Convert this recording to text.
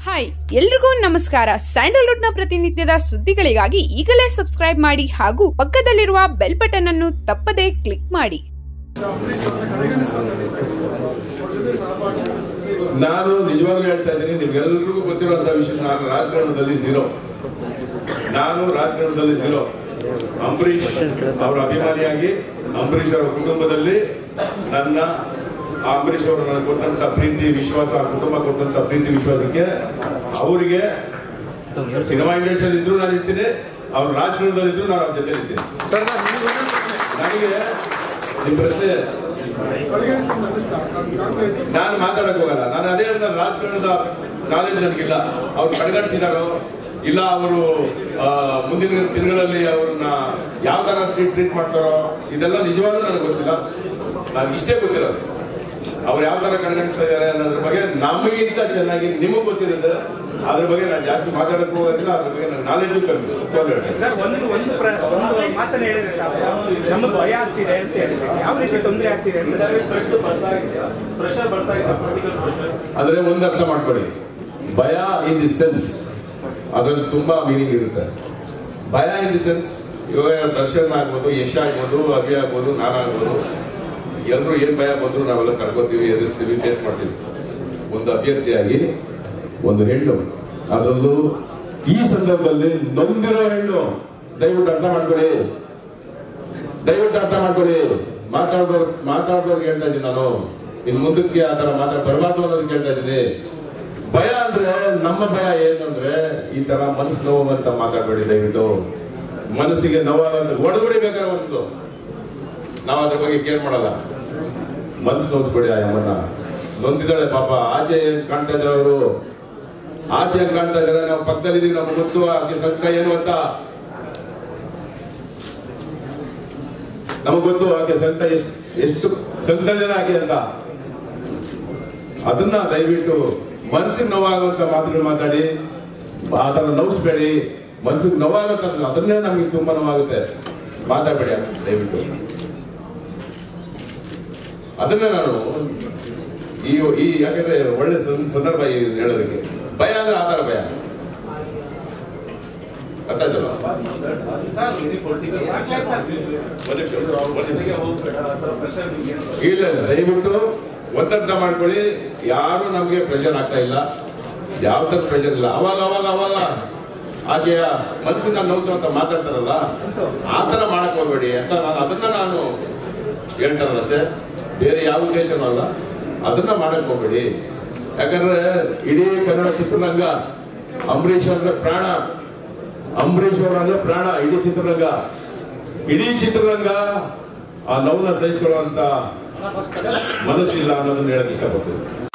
Hi ಎಲ್ರಿಗೂ ನಮಸ್ಕಾರ. Sandalwood ನ ಪ್ರತಿನಿತ್ಯದ ಸುದ್ದಿಗಳಿಗಾಗಿ ಈಗಲೇ ಸಬ್ಸ್ಕ್ರೈಬ್ ಮಾಡಿ ಹಾಗೂ ಪಕ್ಕದಲ್ಲಿರುವ ಬೆಲ್ ಬಟನ್ ಅನ್ನು ತಪ್ಪದೇ ಕ್ಲಿಕ್ ಮಾಡಿ. ನಾನು ನಿಜವಾಗ್ಲೂ ಹೇಳ್ತಾ ಇದ್ದೀನಿ, ನಿಮ್ಗೆಲ್ರಿಗೂ ಗೊತ್ತಿರುವಂತಹ ವಿಷಯ, ನಾನು ರಾಜಕಾರಣದಲ್ಲಿ ಝೀರೋ. ಅಂಬರೀಷ್ ಅವರ ಅಭಿಮಾನಿಯಾಗಿ ಅಂಬರೀಷ್ ಅವರ ಕುಟುಂಬದಲ್ಲಿ ಅಂಬರೀಷ್ ಅವರು ನನಗೆ ಕೊಟ್ಟಂತ ಪ್ರೀತಿ ವಿಶ್ವಾಸ, ಕುಟುಂಬ ಕೊಟ್ಟಂತ ಪ್ರೀತಿ ವಿಶ್ವಾಸಕ್ಕೆ ಅವರಿಗೆ ಸಿನಿಮಾ ಇಂಡಸ್ಟ್ರಿಯಲ್ಲಿ ಇದ್ರು ನಾನು ಇರ್ತೀನಿ, ಅವ್ರು ರಾಜಕಾರಣದಲ್ಲಿ ಇದ್ರು ನಾನು ಅವ್ರ ಜೊತೆ ಇರ್ತೀನಿ. ನನಗೆ ನಿಮ್ ಪ್ರಶ್ನೆ ನಾನು ಮಾತಾಡಕ್ ಹೋಗಲ್ಲ. ನಾನು ಅದೇ ರಾಜಕಾರಣದ ನಾಲೆಜ್ ನನಗಿಲ್ಲ. ಅವ್ರು ಕಡೆಗಣಿಸಿದಾರೋ ಇಲ್ಲ ಅವರು ಮುಂದಿನ ದಿನಗಳಲ್ಲಿ ಅವ್ರನ್ನ ಯಾವ ತರ ಟ್ರೀಟ್ ಮಾಡ್ತಾರೋ ಇದೆಲ್ಲ ನಿಜವಾಗ್ಲೂ ನನಗೆ ಗೊತ್ತಿಲ್ಲ. ನನಗೆ ಇಷ್ಟೇ ಗೊತ್ತಿರೋದು, ಅವ್ರು ಯಾವ ತರ ಕಡೆಗಣಿಸ್ತಾ ಇದ್ದಾರೆ ಅನ್ನೋದ್ರ ಬಗ್ಗೆ ನಮಗಿಂತ ಚೆನ್ನಾಗಿ ನಿಮಗ್ ಗೊತ್ತಿರುತ್ತೆ. ಅದ್ರ ಬಗ್ಗೆ ನಾನು ಜಾಸ್ತಿ ಮಾತಾಡಕ್ ಹೋಗೋದಿಲ್ಲ. ಅದ್ರ ಬಗ್ಗೆ ನನ್ನ ನಾಲೆಜು ಕಮ್ಮಿ. ಆದ್ರೆ ಒಂದು ಅರ್ಥ ಮಾಡ್ಕೊಳ್ಳಿ, ಭಯ ಇನ್ ದಿ ಸೆನ್ಸ್ ಅದ್ರಲ್ಲಿ ತುಂಬಾ ಮೀನಿಂಗ್ ಇರುತ್ತೆ. ಭಯ ಇನ್ ದಿ ಸೆನ್ಸ್ ಇವಾಗ ದರ್ಶನ್ ಆಗ್ಬೋದು, ಯಶ್ ಆಗ್ಬೋದು, ಅಭಿ ಆಗ್ಬೋದು, ನಾನಾಗ್ಬೋದು, ಎಲ್ಲರೂ ಏನ್ ಭಯ ಬಂದ್ರು ನಾವೆಲ್ಲ ತಡ್ಕೋತೀವಿ, ಎದುರಿಸ್ತೀವಿ, ಫೇಸ್ ಮಾಡ್ತೀವಿ. ಒಂದು ಅಭ್ಯರ್ಥಿಯಾಗಿ ಒಂದು ಹೆಣ್ಣು, ಅದರಲ್ಲೂ ಈ ಸಂದರ್ಭದಲ್ಲಿ ನೊಂದಿರೋ ಹೆಣ್ಣು, ದಯವಿಟ್ಟು ಅರ್ಥ ಮಾಡ್ಕೊಳ್ಳಿ. ಮಾತಾಡೋರ್ಗೆ ಹೇಳ್ತಾ ಇದ್ದೀನಿ ನಾನು, ಇನ್ ಮುಂದಕ್ಕೆ ಆ ತರ ಬರಬಾರ್ದು ಅನ್ನೋದಕ್ಕೆ ಹೇಳ್ತಾ ಇದ್ದೀನಿ. ಭಯ ಅಂದ್ರೆ ನಮ್ಮ ಭಯ ಏನು ಅಂದ್ರೆ ಈ ತರ ಮನಸ್ಸು ನೋವಂತ ಮಾತಾಡ್ಬೇಡಿ. ದಯವಿಟ್ಟು ಮನಸ್ಸಿಗೆ ನೋವಾಗಂತ ಹೊಡೆದ್ಬಿಡಿಬೇಕಾದ್ರೆ ಒಂದು ನಾವು ಅದ್ರ ಬಗ್ಗೆ ಕೇರ್ ಮಾಡಲ್ಲ. ಮನಸ್ಸು ನೋಯಿಸ್ಬೇಡಿ. ಆ ಅಮ್ಮನ ನೊಂದಿದ್ದಾಳೆ ಪಾಪ. ಆಚೆ ಏನ್ ಕಾಣ್ತಾ ಇದ್ದಾರೆ ಅವರು, ಆಚೆ ಏನ್ ಕಾಣ್ತಾ ಇದ್ದಾರೆ, ನಾವು ಪಕ್ಕದಲ್ಲಿದ್ದೀವಿ, ನಮ್ಗೆ ಗೊತ್ತು ಆಕೆ ಸಂಕಟ ಏನು ಅಂತ. ನಮಗ್ ಗೊತ್ತು ಆಕೆ ಸಂಕಟ ಎಷ್ಟು ಸಂಕಟದಲ್ಲಿ ಆಕೆ ಅಂತ. ಅದನ್ನ ದಯವಿಟ್ಟು ಮನಸ್ಸಿಗೆ ನೋವಾಗುವಂತ ಮಾತುಗಳು ಮಾತಾಡಿ, ಆ ತರ ನೋಯಿಸ್ಬೇಡಿ. ಮನ್ಸಿಗೆ ನೋವಾಗುತ್ತೆ, ಅದನ್ನೇ ನಮ್ಗೆ ತುಂಬಾ ನೋವಾಗುತ್ತೆ. ಮಾತಾಡಬೇಡಿ ದಯವಿಟ್ಟು. ಅದನ್ನ ನಾನು ಈ ಯಾಕಂದ್ರೆ ಒಳ್ಳೆ ಸಂದರ್ಭ ಹೇಳೋದಕ್ಕೆ. ಭಯ ಅಂದ್ರೆ ಆ ತರ ಭಯ ಅರ್ಥ ಆಯ್ತಲ್ಲ. ಇಲ್ಲ, ದಯವಿಟ್ಟು ಒತ್ತಡ ಮಾಡ್ಕೊಳ್ಳಿ. ಯಾರು ನಮ್ಗೆ ಪ್ರೆಷರ್ ಆಗ್ತಾ ಇಲ್ಲ, ಯಾವ್ದು ಪ್ರೆಷರ್ ಇಲ್ಲ. ಅವಾಗ ಆಕೆಯ ಮನಸ್ಸನ್ನ ನೋವು ಅಂತ ಮಾತಾಡ್ತಾರಲ್ಲ, ಆತರ ಮಾಡಕ್ ಹೋಗ್ಬೇಡಿ ಅಂತ ನಾನು ಹೇಳ್ತಾರಲ್ಲ ಅಷ್ಟೇ, ಬೇರೆ ಯಾವ ಉದ್ದೇಶನೂ ಅಲ್ಲ. ಅದನ್ನ ಮಾಡಕ್ ಹೋಗ್ಬೇಡಿ. ಯಾಕಂದ್ರೆ ಇಡೀ ಕನ್ನಡ ಚಿತ್ರರಂಗ ಅಂಬರೀಷ್ ಅಂದ್ರೆ ಪ್ರಾಣ, ಇಡೀ ಚಿತ್ರರಂಗ ಆ ನೋವನ್ನ ಸಹಿಸಿಕೊಳ್ಳುವಂತ ಮನಸ್ಸಿಲ್ಲ ಅನ್ನೋದನ್ನ ಹೇಳಕ್ ಇಷ್ಟಪಡ್ತೀನಿ.